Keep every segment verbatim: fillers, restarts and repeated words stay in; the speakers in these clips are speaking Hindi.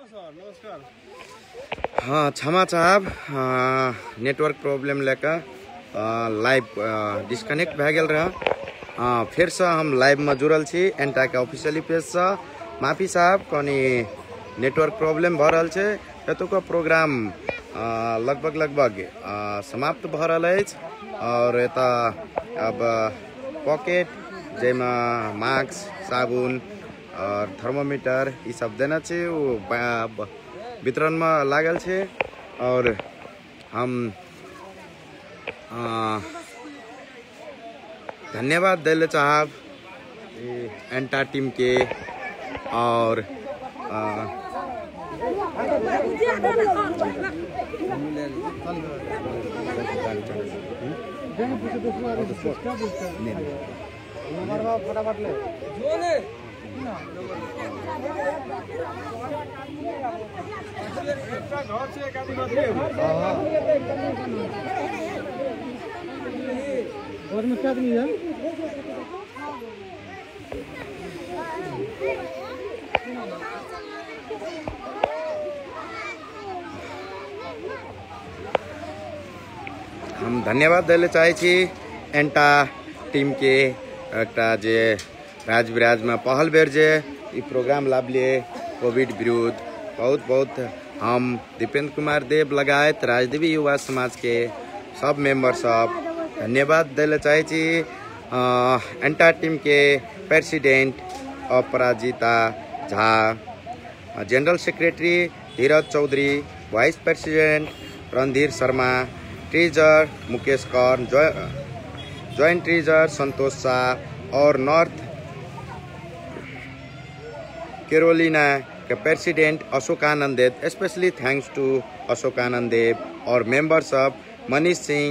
हाँ क्षमा चाहब नेटवर्क प्रॉब्लम लेकर लाइव डिस्कनेक्ट भए गेल रहा। हाँ फिर से हम लाइव में जुड़ल छी एंटा के ऑफिशियली पेज से। माफी साहब कनी नेटवर्क प्रॉब्लम भ रहल छे हेतु का प्रोग्राम लगभग लगभग समाप्त भ रहल अछि और एता अब पॉकेट जेमा मास्क साबुन और थर्मोमीटर ये सब देना छे वो वितरण में लागल छे और हम आ, धन्यवाद देले चाहब एंटा टीम के और आ, और में क्या आदमी है हम धन्यवाद देले चाहे छी एंटा टीम के एकटा जे राजविराज में पहल बेर जे ई प्रोग्राम लाभ लिए कोविड विरुद्ध बहुत बहुत हम दीपेंद्र कुमार देव लगायत राजदेवी युवा समाज के सब मेंबर सब धन्यवाद देले चाहे छी एंटा टीम के president Aparajita Jha, general secretary Dhiraj Chaudhary, vice president Randhir Sharma, treasurer Mukesh Kaur, joint treasurer Santosh Shah और नॉर्थ कैरोलिना के president Ashokanand Dev. Specially thanks to Ashokanand Dev और members of Manish Singh,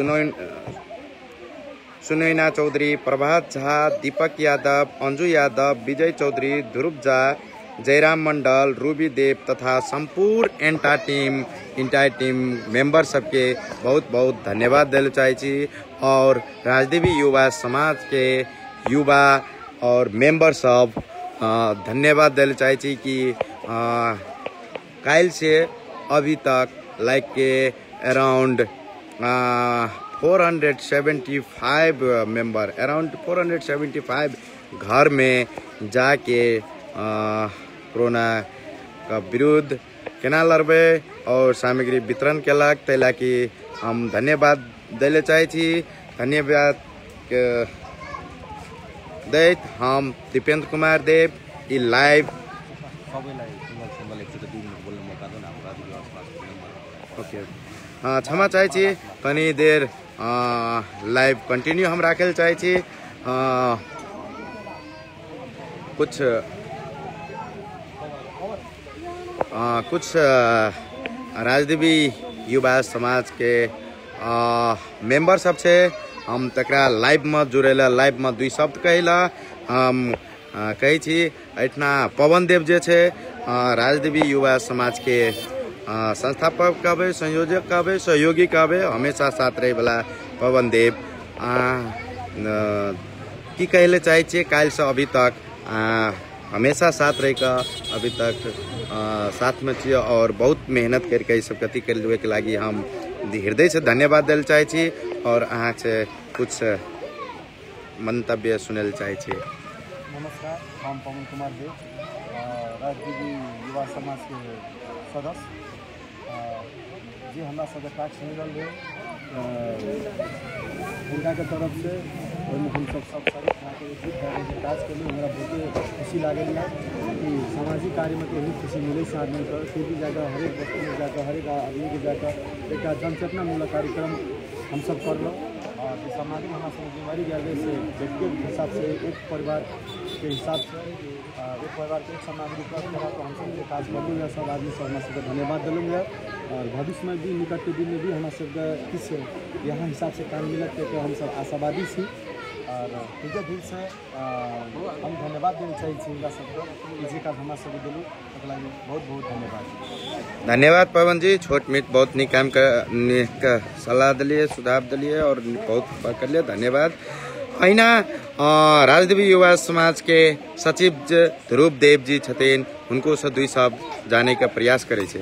Sunaina Chaudhary, Prabhat Jha, Deepak Yadav, Anju Yadav, Vijay Chaudhary, Dhruv Jha, Jayram Mandal, Ruby Dev तथा संपूर्ण ANTA team entire team member सबके बहुत बहुत धन्यवाद देना चाहे छी और राजदेवी युवा समाज के युवा और मेंबर सब धन्यवाद देना चाहे छी कि काल से अभी तक लाइक के around four hundred seventy five member around four hundred seventy five घर में जाके कोरोना का विरुद्ध केना लड़बे और सामग्री वितरण केलक तैला कि हम धन्यवाद देले चाहे छी। धन्यवाद दैत हम दीपेंद्र कुमार देव ई लाइव ओके हाँ क्षमा चाहे छी तनी देर लाइव कंटिन्यू हम राखे चाहे छी। कुछ आ, कुछ राजदेवी युवा समाज के मेंबर सब छे हम तकरा लाइव में जुड़ेला लाइव में दुई शब्द कहेला हम कहे छी। एठना पवन देव जे छे राजदेवी युवा समाज के संस्थापक कहबे, संयोजक कहबे, सहयोगी कहबे, हमेशा साथ रहे वाला पवन देव की कहले चाहे छे काल से अभी तक आ, हमेशा साथ रह का अभी तक आ, साथ में छे और बहुत मेहनत करके ई सब गति करवे के लागी हम हृदय से धन्यवाद देल चाहे छी और अहाँ से कुछ मंतव्य सुनल चाहे छी। नमस्कार, हम पवन कुमार देव राजदेवी युवा समाज के सदस्य जी हमारा सदस्य टास्क मिलल है उनका के तरफ से हम सब सब सारे टास्क के लिए हमारा बहुत खुशी लगे कि सामाजिक कार्य में यही खुशी मिले से आदमी को किसी जगह हर एक वस्तु में जाकर हर एक आदमी के जाकर एक जनचेतना मूलक कार्यक्रम हम सब कर लो और समाज में हमारा जिम्मेवारी ज्यादा से व्यक्तिगत हिसाब से एक परिवार के हिसाब से एक परिवार के एक सामग्री उपलब्ध करा तो हम सब काज करूँगा सब आदमी सब हमारे सबको धन्यवाद दिलूँगा और भविष्य में भी निकट के दिन में भी हमारे सबके किस यहाँ हिसाब से काम मिलत के हम सब आशावादी छी और हृदय दिल से हम धन्यवाद देना चाहिए सबको इसी का हमारे सब दिलू बहुत बहुत धन्यवाद। धन्यवाद पवन जी, छोट मीट बहुत निक काम का सलाह दिलिए सुझाव दिलिए और बहुत कर लिए धन्यवाद। ऐना राजदेवी युवा समाज के सचिव ध्रुव देव जी छथिन, उनको से दुई शब्द जाने का प्रयास करे छे।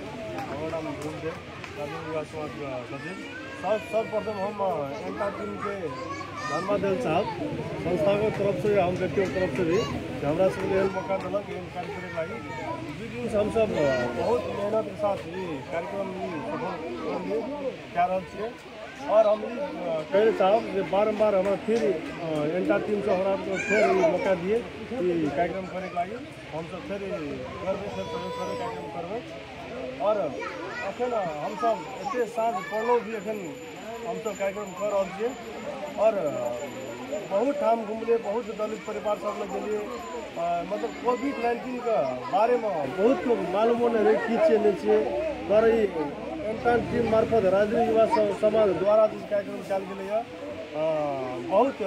सर्वप्रथम हम एंटा टीम के धन्यवाद देना साहब संस्था को तरफ से हम व्यक्तियों तरफ से भी हमारा सबके मौका दिलक ये कार्यक्रम लगी वीडियोस हम सब बहुत मेहनत के साथ ये कार्यक्रम सफल कर रहे छे और हम कहे साहब जे बारम्बार हमारा फिर एंटा टीम से हमारा फिर ये मौका दिए कि कार्यक्रम करे लगी हम सब फिर करबे फिर सहयोग करे कार्यक्रम करबे और अखन हम सब एते साँझ पड़लो भी अखन हम सब कार्यक्रम कर रहे छे और बहुत ठाम घूमले बहुत दलित परिवार सब लग गए मतलब कोविड नाइन्टीन का बारे में बहुत मालूम होने की चले छे पर एंटा टीम मार्फत राजदेवी युवा समाज द्वारा जो कार्यक्रम चल गए बहुत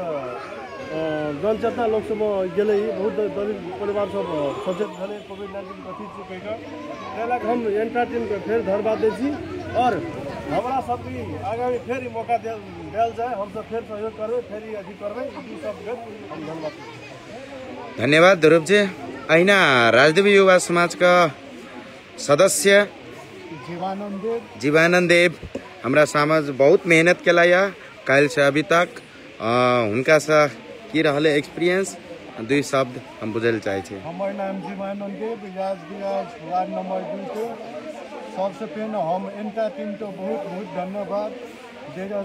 जनचेतना लोक सब गए बहुत दलित परिवार सब सचेत भले कोविड नाइन्टीन कथी चुके का हम एंटा टीम के फिर धन्यवाद दै छी और हमारा सब भी आगामी फिर मौका दिल जाए हम सब फिर सहयोग करबे फिर अथी करबे ई सब हम धन्यवाद धन्यवाद ध्रुव जी। ऐना राजदेवी युवा समाज का सदस्य जीवानंद देव जीवानंद देव हमरा समाज बहुत मेहनत केला या काल से अभी तक उनका सा की रहले एक्सपीरियंस दुई शब्द हम बुझल चाहे छे। हमर नाम जीवानंद देव बिलास बिलास वार्ड नंबर दू के सबसे पहले हम एंटा टीम तो बहुत बहुत धन्यवाद देगा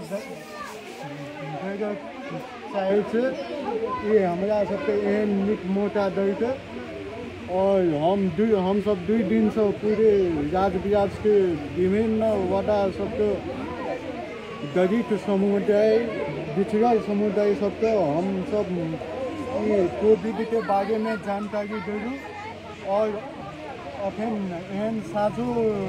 देगा चाहे छे ये हमरा सबके एहन नीक मोटा दै के और हम दू हम सब दुई दिन से पूरे राज बिराज के विभिन्न वार्डा सबके दलित समुदाय पिछड़ल समुदाय सबके हम सब ये कोविड के बारे में जानकारी देलू और अखन एहन साझो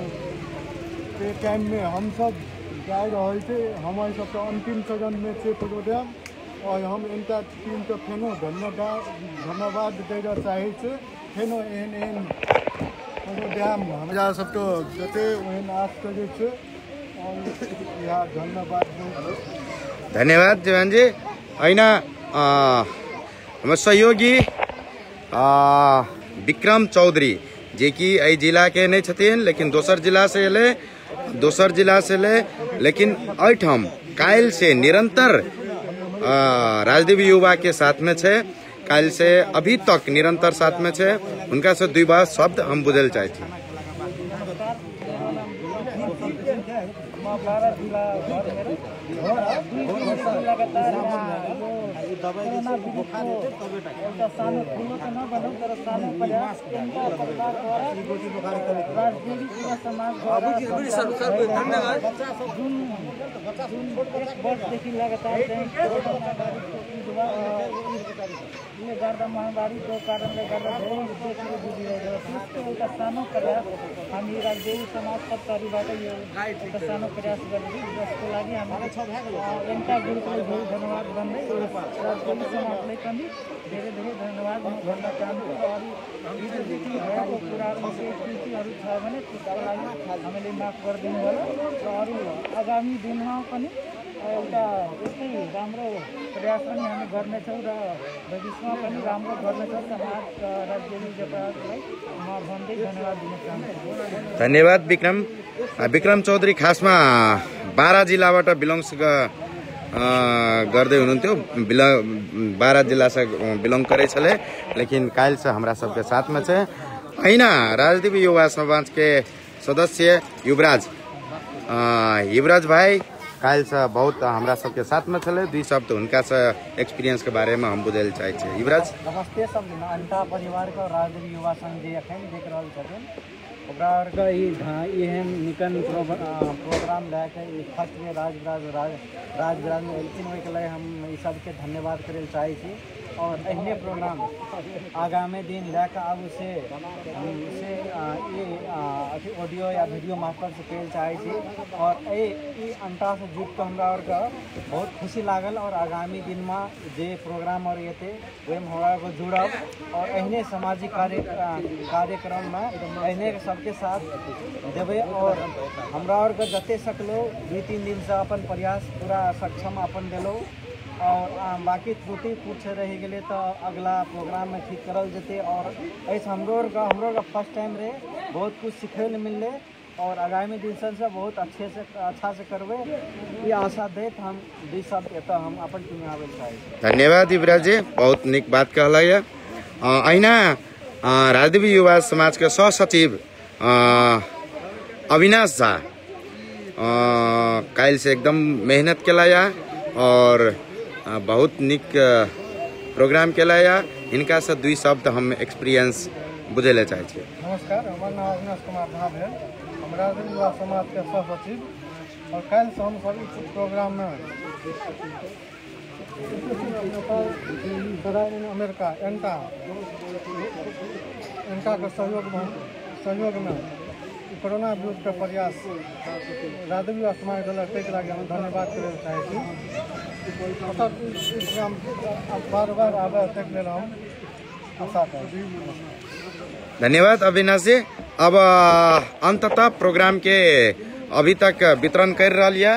के टाइम में हम सब जा रहे थे हमारे सबके अंतिम चरण में से प्रोग्राम और हम एंटा टीम के फेनो धन्यवाद धन्यवाद देना चाहे छे फेनो एहन एहन प्रोग्राम हमरा सबके जते ओहन आस करे छे और या धन्यवाद धन्यवाद जीवन जी। ऐना हमारे सहयोगी विक्रम चौधरी जे कि एहि जिला के नहीं छथिन लेकिन दोसर जिला से एले दोसर जिला से ले लेकिन एठाम काल से निरंतर राजदेवी युवा के साथ में छे काल से अभी तक निरंतर साथ में छे उनका से दुई बार शब्द हम बुझल चाहे छी। महामारी को कारणले गर्दा धेरै देशले बुझिरहेको छ एउटा सानो प्रयास हामी राजदेवी समाज पक्षबाट यो एउटा सानो प्रयास गरिदियो जसको लागि हामीले एन्टा ग्रुपलाई धेरै धन्यवाद भन्दै राजदेवी समाजलाई पनि धेरै धेरै धन्यवाद भन्न चाहन्छु। अरू भएको कुराहरू कृतिहरू छ भने त्यसको लागि हामीले माफ गरिदिनु होला र अरू आगामी दिनमा पनि एउटा यस्तै राम्रो प्रयास पनि हामी गर्नेछौँ र भविष्यमा पनि राम्रो गर्नेछौँ समाज राजदेवी जपालाई म भन्दै धन्यवाद दिन चाहन्छु। धन्यवाद विक्रम विक्रम चौधरी खासमा बारा जिल्लाबाट बिलोङ्स गर्दै हुनुहुन्थ्यो बारा जिला से बिलोंग करे छले लेकिन काल से हमरा सबके साथ में छे। ऐना राजदेवी युवा समाज के सदस्य युवराज युवराज भाई काल से बहुत हमरा सबके साथ में छले दुई शब्द उनका से एक्सपीरियंस के बारे में हम बुझल चाहे छे। युवराज नमस्ते सब अंटा परिवार का राजदेवी युवा संघ जे अखन देख रहल छथिन ओकरा ई एहन निकन प्रोग्राम लैके फर्स्ट में राज राज राज राज में एलथिन ओहिके लिए हम ई सबके धन्यवाद करे चाहे छी और एहने प्रोग्राम आगामी दिन लैके आबू से से ये अथी ऑडियो या वीडियो मार्फत से कल चाहे छी और ये अंटा से जुट के हमरा और का बहुत खुशी लागल और आगामी दिन में जे प्रोग्राम और ये थे वही हमरा को जुड़ब और एहने सामाजिक कार्य कार्यक्रम में एहने सबके साथ देवे और हमरा और के जते सकलो दू तीन दिन से अपन प्रयास पूरा सक्षम अपन दिलो और आ, बाकी त्रुटि कुछ रह गए तो अगला प्रोग्राम में ठीक करल जते। और ऐसे हमरो का हमरो का फर्स्ट टाइम रहे, बहुत कुछ सीखे ले मिलले और आगामी दिन से बहुत अच्छे से अच्छा से करबे ये आशा देत हम दी सब एत हम अपन टीम आवे चाहे। धन्यवाद युवराज जी, बहुत निक बात कहला है। अहिना राजदेवी युवा समाज के सहसचिव अविनाश झा काल से एकदम मेहनत केलाया और बहुत निक प्रोग्राम केलाया। इनका से दुई शब्द हम एक्सपीरियंस बुझे चाहे छे। नमस्कार, हमार नाम अविनाश कुमार झा भेल, हम राजदेवी युवा समाज के सहसचिव। और कल से हम सभी कुछ प्रोग्राम में अमेरिका एंटा एंटा के सहयोग में सहयोग में कोरोना विरुद्ध के प्रयास राजदेवी युवा समाज द्वारा ताहि लगे हम धन्यवाद करे चाहे छी। बार बार आवे तक लेल हम आशा करी। धन्यवाद अविनाश जी। अब अंततः प्रोग्राम के अभी तक वितरण कर रहा लिया।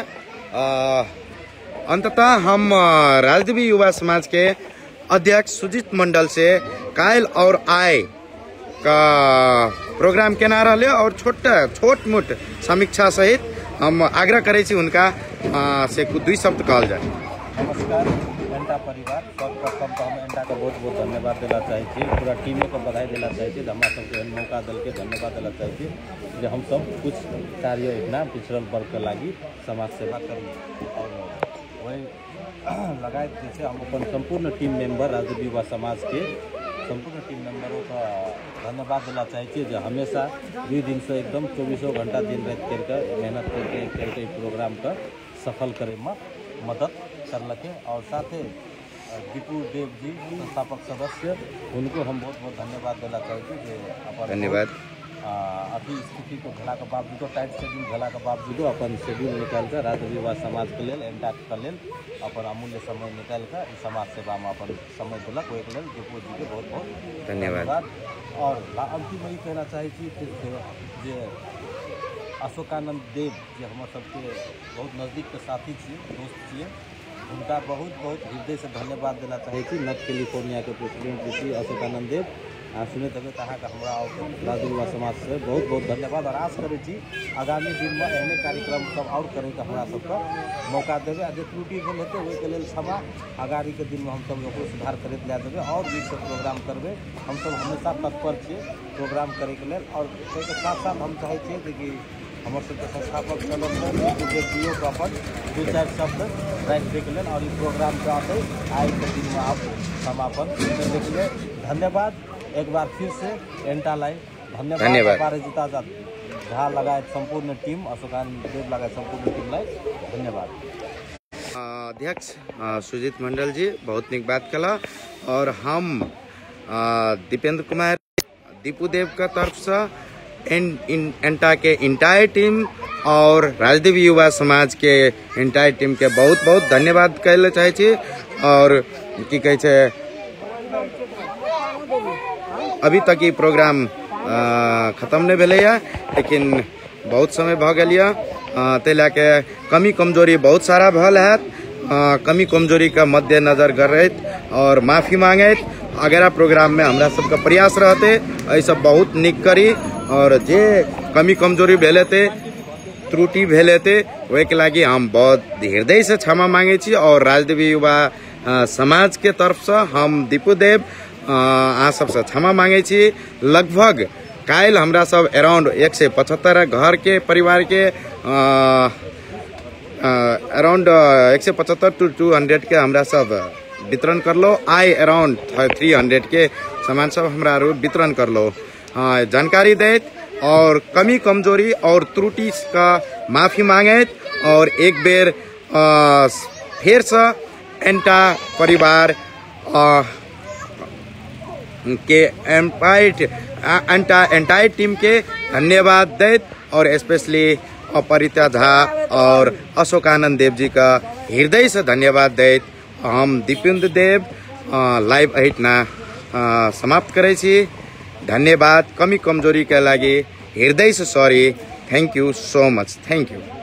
अंततः हम राजदेवी युवा समाज के अध्यक्ष सुजीत मंडल से कायल और आय का प्रोग्राम केना रहे और छोट छोट मोट समीक्षा सहित हम आग्रह करे छी उनका आ, से कुछ दुई शब्द कहल जाए। नमस्कार एंटा परिवार, सर्वप्रथम तो हम एंटा का बहुत बहुत धन्यवाद देना चाहिए, पूरा टीम को बधाई देना चाहिए, हमारा सबके मौका दल के धन्यवाद देना चाहिए जो हम सब कुछ कार्य इतना पिछड़ल वर्ग के लगी समाज सेवा करी। और वही लगाए जैसे हम अपन संपूर्ण टीम मेंबर राजदेवी युवा समाज के संपूर्ण टीम मेंबरों का धन्यवाद देना चाहिए जो हमेशा दो दिन से एकदम चौबीसों घंटा दिन रात करके मेहनत करके करके प्रोग्राम का सफल करे में मदद करलके। और साथ ही दीपू देव जी संस्थापक सदस्य, उनको हम बहुत बहुत धन्यवाद देना चाहिए जो धन्यवाद अभी स्थिति को भेला के बावजूदो टाइट शेड्यूल भेला के बावजूदो अपन शेड्यूल निकाल कर राजदेवी युवा समाज के लेल एंटा के लेल अपन अमूल्य समय निकाल कर समाज सेवा में अपन समय दिलक, ओहि के लेल दीपू जी के बहुत बहुत धन्यवाद। और अंतिम यही कहना चाहे जे अशोकानंद देव जे हम सबके बहुत नजदीक के साथी छे, दोस्त छे, उनका बहुत बहुत हृदय से धन्यवाद देना चाहे छी। नॉर्थ कैलिफोर्निया के प्रेसिडेंट जी अशोकानंद देव आ सुने तबे कहा का हमरा राजदेवी युवा समाज से बहुत बहुत धन्यवाद। और आश करे छी आगामी दिन में एहने कार्यक्रम सब और करे के हमरा सबके मौका देवे आ जे त्रुटि भेल हेतै ओहि के लेल क्षमा, आगामी के दिन में हम सब ओकरो सुधार करैत ला देवे और भी सब प्रोग्राम करबे। हम सब हमेशा तत्पर छियै प्रोग्राम करे के लेल। और ताहि के साथ साथ हम चाहे छियै कि हमर सबके संस्थापक सदस्य जीओ के अपन दू चारि शब्द राखि दैके लेल और ई प्रोग्राम के आते आइ के दिन में आप समापन करने के लिए धन्यवाद एक बार फिर से एंटा लाई धन्यवाद। धन्यवाद जीता जा झा लगाए संपूर्ण टीम अशोकानंद देव लगाए संपूर्ण टीम लाई धन्यवाद। अध्यक्ष सुजीत मंडल जी बहुत निक बात कला। और हम दीपेंद्र कुमार दीपू देव का तरफ से एन, इन, एंटा के इंटायर टीम और राजदेवी युवा समाज के इंटायर टीम के बहुत बहुत धन्यवाद कहले चाहे छी। और की कहे छे अभी तक ये प्रोग्राम आ, खत्म नहीं भेले है, लेकिन बहुत समय भ गेल है, ते लेके कमी कमजोरी बहुत सारा भल है। कमी कमजोरी का मद्देनजर करैत और माफी मांगैत अगला प्रोग्राम में हमरा सबका प्रयास रहते ऐसा बहुत निक करी। और जे कमी कमजोरी भेले थे त्रुटि भेले थे वही के लागी हम बहुत हृदय से क्षमा मांगे छी। और राजदेवी युवा समाज के तरफ से हम दीपू देव आ सबसे क्षमा मांगे छी। लगभग काल हमरा सब अराउंड एक सौ पचहत्तर घर के परिवार के अराउंड एक सौ पचहत्तर टू टू हंड्रेड के हमरा सब वितरण कर लो। आई अराउंड थ्री हंड्रेड के सामान सब हमरा वितरण कर लो। जानकारी देत और कमी कमजोरी और त्रुटि का माफी मांगेत और एक बेर फिर से एंटा परिवार आ, के एम्पाइट एंटा एंटायर टीम के धन्यवाद देत। और स्पेशली अपरिता झा और अशोकानंद देव जी का हृदय से धन्यवाद देत। हम दीपेंद्र देव लाइव अहिटना समाप्त करे छी। धन्यवाद। कमी कमजोरी के लागी हृदय से sorry. Thank you so much. Thank you.